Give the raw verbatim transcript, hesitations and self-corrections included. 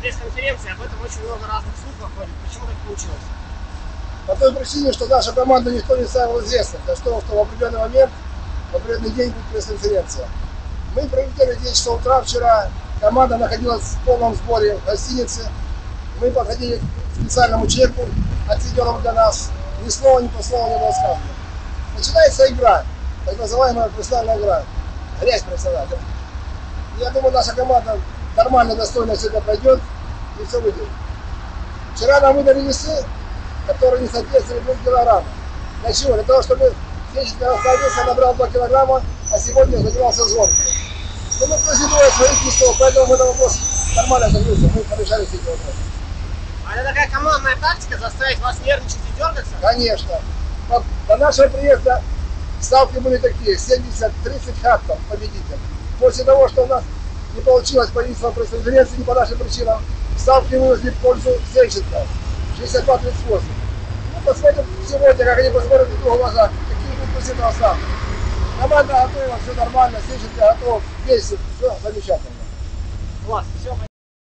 пресс-конференции, об этом очень много разных слухов ходит. Почему так получилось? По той причине, что наша команда никто не ставил известно, для того, что в определенный момент, в определенный день будет пресс-конференция. Мы прилетели в десять часов утра вчера, команда находилась в полном сборе в гостинице. Мы подходили к специальному человеку, отведенному для нас, ни слова, ни по слову не было сказано. Начинается игра, так называемая профессиональная игра, грязь профессиональная. Я думаю, наша команда нормально, достойно все это пройдет и все выйдет. Вчера нам выдали весы, которые не соответствовали двум килограммам. Для чего? Для того, чтобы физическое соответствие набрал два килограмма, а сегодня занимался звонкой. Но мы прозидуем своих весов, поэтому мы на вопрос нормально загрузим, мы порешали все эти вопросы. А это такая командная тактика, заставить вас нервничать и дергаться? Конечно. До, до нашего приезда ставки были такие, семьдесят тридцать хаттов победитель. После того, что у нас не получилось появиться на пресс-конференции не по нашим причинам, ставки вывезли в пользу Сенченко. шестьдесят два тридцать восемь. Ну, посмотрим сегодня, как они посмотрят в друг глаза, какие будут после этого ставки. Команда готова, все нормально, Сенченко готов, весит, все замечательно. Класс, все,